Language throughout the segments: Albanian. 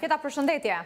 Marketa, përshëndetje.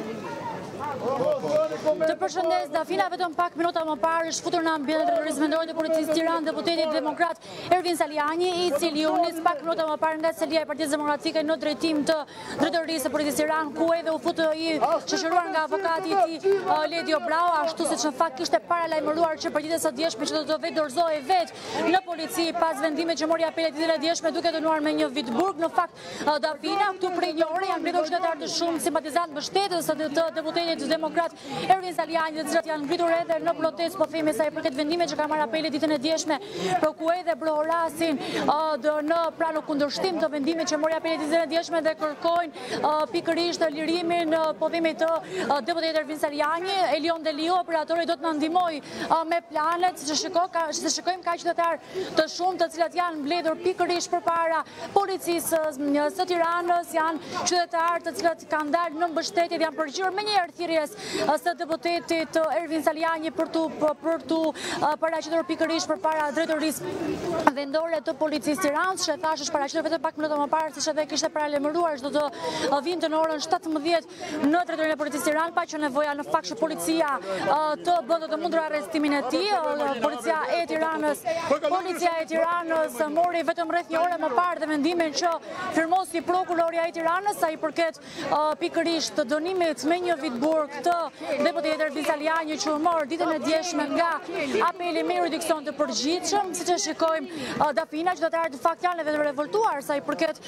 Të përshëndes, Dafina, vetëm pak minuta më parë është futur në ambientin e drejtorisë vendore të policisë Tiranë deputeti demokrat Ervin Saliani, i cili u nis pak minuta më parë nga selia e Partisë Demokratike në drejtim të drejtorisë së policisë Tiranë, ku edhe u futë i shoqëruar nga avokati i tij Ledio Brau, ashtu siç në fakt kishte paralajmëruar që për ditën e djeshme që do të vetë dorëzohej vetë në polici pas vendimit që mori apelet ditën e djeshme duke dënuar me një vit burg. Në fakt, Dafina, këtu prej një ore janë mbritur qytetarë të shumë simpatizantë mbështetës të deputetit demokrat Ervin Saliani, të cilat janë ngritur edhe në protestë, po themi sa i përket vendimit që ka marrë apelet ditën e djeshme, për ku edhe brohorasin në pranë kundërshtim të vendimit që mori apelet ditën e djeshme dhe kërkojnë pikërisht lirimin, po themi, të deputetit Ervin Saliani. Elion Deliu, operatori, do të na ndihmoj me planet, se shikojmë ka qytetarë të shumë të cilat janë mbledhur pikërisht përpara policisë së Tiranës, janë qytetarë të cilat kanë dalë në mbështetje dhe janë përgjigjer me një thirrjes së deputetit Ervin Saliani për tu paraqitur pikërisht përpara drejtorisë vendore të policisë Tiranës, që thash është paraqitur vetëm pak minuta më parë, siç edhe kishte paralajmëruar se do të vinte në orën 17 në drejtorinë e policisë Tiranë, pa që nevoja në fakt që policia të bënte të mundur arrestimin e tij. Policia e Tiranës mori vetëm rreth një ore më parë dhe vendimin që firmosi prokuroria e Tiranës sa i përket pikërisht dënimit me një vit burg të deputetit Ervin Saliani që u mor ditën e djeshme nga apeli me jurisdiksion të përgjithshëm. Siç e shikojmë, Dafina, qytetarët në fakt janë vetëm revoltuar sa i përket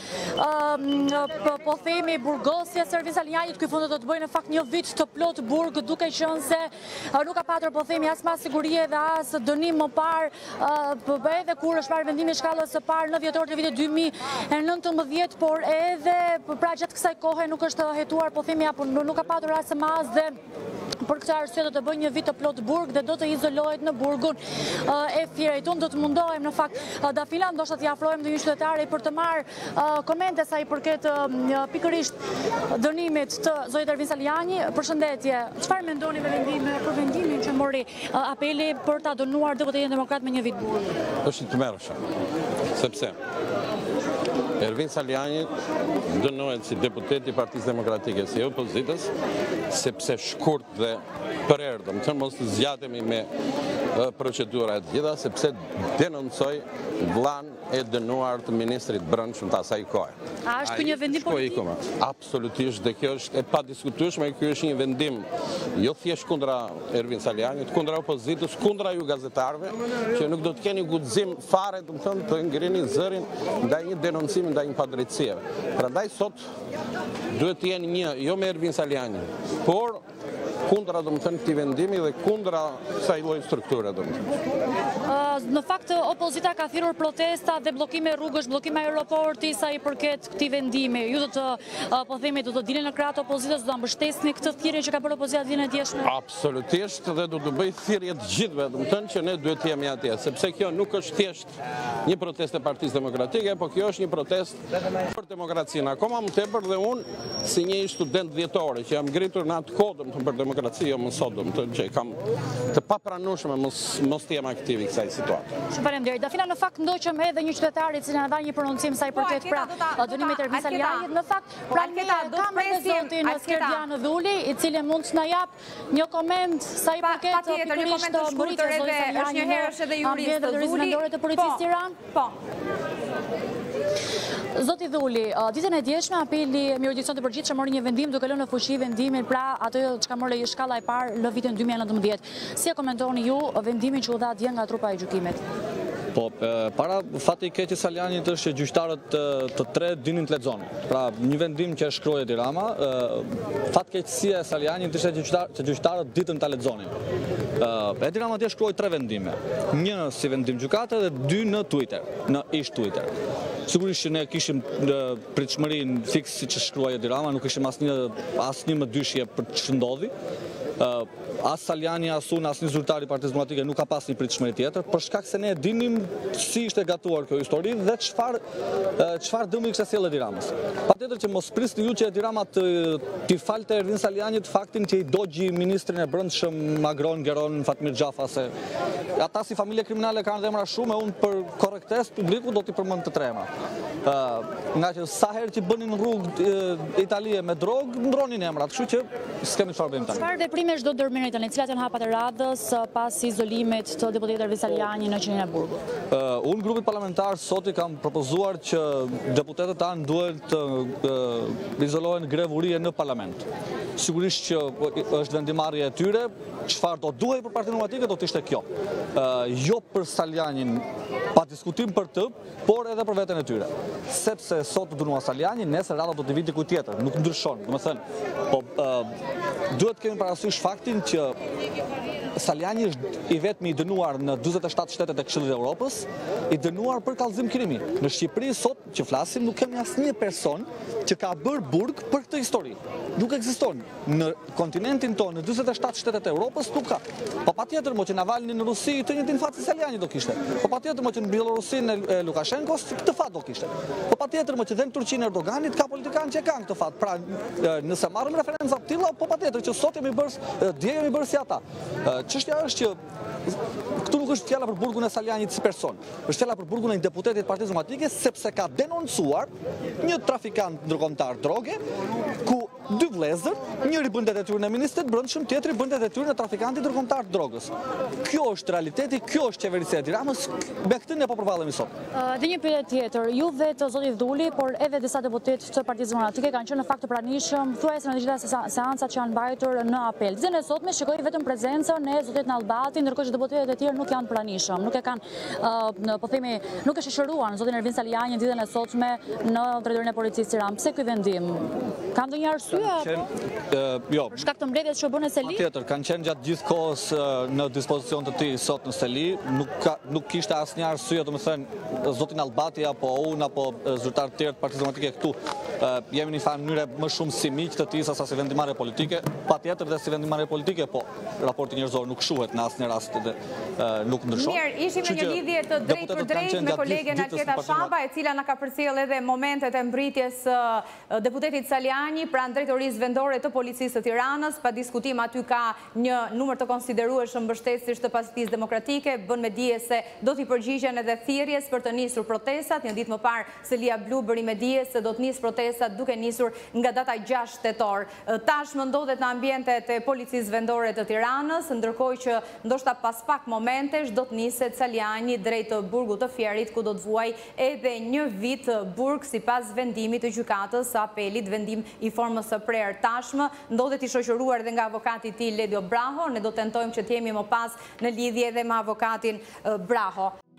po themi burgosjes së Ervin Salianit, ky fund do të bëjë në fakt një vit të plot burg, duke qenë se nuk ka patur, po themi, as mas sigurie dhe as dënim më parë, edhe kur është marrë vendimi shkallës së parë në dhjetor të vitit 2019, por edhe pra gjatë kësaj kohe nuk është hetuar, po themi, apo nuk ka patur as mas dhe për këtë arsye do të bëjë një vit të plot burg dhe do të izolohet në burgun e Firit. Unë do të mundohem në fakt, Dafila, ndoshta t'i afrohem të një qytetari për të marrë komente sa i përket pikërisht dënimit të zotit Ervin Saliani. Përshëndetje, çfarë mendoni për vendimin që mori apeli për ta dënuar deputetin demokrat me një vit burg? Është i tmerrshëm, sepse Ervin Saliani dënohet si deputet i Partisë Demokratike, si opozitës, sepse shkurt dhe përerdhëm, të mos të zgjatemi me procedura e gjitha, sepse denoncoj vllan e dënuar të ministrit brendshëm të asaj kohe. A është ky një vendim politik? Absolutisht, dhe kjo është e padiskutueshme, ky është një vendim jo thjesht kundra Ervin Salianit, kundra opozitës, kundra ju gazetarëve, që nuk do të keni guxim fare, domethënë, të ngrini zërin ndaj një denoncimi ndaj një padrejtësieve. Prandaj sot duhet të jeni një, jo me Ervin Salianin, por kundra, domethënë, këtij vendimi dhe kundra kësaj lloji strukture, domethënë. Në fakt, opozita ka thirrur protesta dhe bllokime rrugësh, bllokime aeroporti sa i përket këtij vendimi. Ju do të, po themi, do të dilni në krah të opozitës, do ta mbështesni këtë thirrje që ka bërë opozita ditën e djeshme? Absolutisht, dhe do të bëj thirrje të gjithëve, domethënë që ne duhet të jemi atje, sepse kjo nuk është thjesht një protestë e Partisë Demokratike, por kjo është një protestë për demokracinë. Akoma më tepër dhe unë si një student dhjetore që jam ngritur në atë kohë për demokraci, jo më sot, domethënë që kam të papranueshme mos të jem aktiv i kësaj situate. Shumë faleminderit. Dafina, në fakt ndoqëm edhe një qytetar i cili na dha një prononcim sa i përket pra dënimit të Ervin Salianit. Në fakt, pra kam edhe zotin Skerdian Dhuli, i cili mund të na jap një koment sa i përket pikërisht të mbërritjes së zotit Salianit. Është një herësh edhe jurist Dhuli të policisë Tiranë. Po. Zoti Dhuli, ditën e djeshme apeli me jurisdiksion të përgjithshëm mori një vendim duke lënë në fuqi vendimin pra atë çka mori shkalla e parë në vitin 2019. Si e komentoni ju vendimin që u dha dje nga trupa e gjykimit? Po, para fati i keq i Salianit është që gjyqtarët të tre dinin të lexonin. Pra, një vendim që shkruaj Edi Rama, fatkeqësia e Salianit ishte që gjyqtarët ditën ta lexonin. Edi Rama atje shkruaj 3 vendime. Një si vendim gjykate dhe 2 në Twitter, në ish Twitter. Sigurisht që ne kishim pritshmërinë fiks siç shkruaj Edi Rama, nuk kishim asnjë më dyshje për ç'është ndodhi. As Saliani, as unë, as një zyrtar i Partisë Demokratike nuk ka pas një pritshmëri tjetër, për shkak se ne dinim si ishte gatuar kjo histori dhe çfarë dëmi kishte sjellë Edi Ramës. Patjetër që mos prisni ju që Edi Rama t'i falte Ervin Salianit faktin që i dogji ministrin e brendshëm Magron, Geron, Fatmir Xhafa, se ata si familje kriminale kanë dhe emra shumë, e unë për korrektesë publiku do t'i përmend të tre emra. Nga që sa herë që bënin rrugë Italie me drogë, ndronin emrat, kështu që s'kemi çfarë bëjmë tani. Çfarë veprimesh do ndërmerrni tani, cilat janë hapat e radhës pas izolimit të deputetit Ervin Saliani në qendrin e Burgut? Unë grupit parlamentar sot i kam propozuar që deputetët tanë duhet të izolohen grevurie në parlament. Sigurisht që është vendimarrja e tyre, çfarë do duhej për Partinë Demokratike do të ishte kjo. Jo për Salianin, pa diskutim për të, por edhe për veten e tyre. Sepse sot dënuar Saliani, nesër rada do të vijë diku tjetër, nuk ndryshon. Domethënë, po duhet kemi parasysh faktin që Saliani është i vetmi i dënuar në 47 shtetet e Këshillit të Evropës, i dënuar për kallëzim krimi. Në Shqipëri sot që flasim nuk kemi asnjë person që ka bërë burg për këtë histori. Nuk ekziston. Në kontinentin tonë, në 47 shtetet e Evropës nuk ka. Po patjetër mo që Navalny në Rusi të njëjtin fat si Saliani do kishte. Po patjetër mo që në Bielorusinë e Lukashenkos këtë fat do kishte. Po patjetër mo që dhe në Turqinë e Erdoganit ka politikanë që kanë këtë fat. Pra, nëse marrim referenca të tilla, po patjetër që sot jemi bërë si ata. Çështja është që këtu nuk është fjala për burgun e Salianit si person, është fjala për burgun e një deputetit Partisë Demokratike sepse ka denoncuar një trafikant ndërkombëtar droge, ku dy vëllezër, njëri bën detyrën e ministrit brendshëm, tjetri bën detyrën e trafikantit ndërkombëtar të drogës. Kjo është realiteti, kjo është qeveria e Tiranës, me këtë ne po përballemi sot. Dhe një pyetje tjetër, ju vetë zoti Vduli, por edhe disa deputetë të Partisë Demokratike kanë qenë në fakt të pranishëm, thuajse në të gjitha seancat që janë mbajtur në apel. Ditën e sotme shikoj vetëm prezencën e zotit Nallbati, ndërkohë që deputetët e tjerë nuk janë pranishëm, nuk e kanë, po themi, nuk e shoqëruan zotin Ervin Saliani ditën e sotme në drejtorinë e policisë Tiranë. Pse ky vendim? Ka ndonjë arsye? Jo. Për shkak të mbledhjes që bën në Seli? Patjetër, kanë qenë gjatë gjithë kohës në dispozicion të tij sot në Seli, nuk kishte asnjë arsye, domethënë zoti Nallbati apo unë apo zyrtarët tjerë të Partisë Demokratike këtu jemi në një mënyrë më shumë si miq të tij sa si vendimarrje politike. Patjetër dhe si vendimarrje politike, po raporti njerëzor nuk shuhet në asnjë rast dhe nuk ndryshon. Mirë, ishim në një lidhje të drejtë për drejtë me kolegen Alketa Shaba, e cila na ka përcjell edhe momentet e mbritjes deputetit Saliani pranë drejtorisë vendore të policisë të Tiranës. Pa diskutim aty ka një numër të konsiderueshëm mbështetësish të Partisë Demokratike, bën me dije se do t'i përgjigjen edhe thirrjes për të nisur protestat. Një ditë më parë Selia Blu bëri me dije se do të nisë protestat duke nisur nga data 6 tetor. Tashmë ndodhet në ambientet e policisë vendore të Tiranës, ndërkohë që ndoshta pas pak momentesh do të niset Saliani drejt burgut të Fierit, ku do të vuaj edhe një vit burg sipas vendimit të gjykatës së apelit, vendim i formës së prerë. Tashmë ndodhet i shoqëruar edhe nga avokati i tij Ledio Braho. Ne do tentojmë që të jemi më pas në lidhje edhe me avokatin Braho.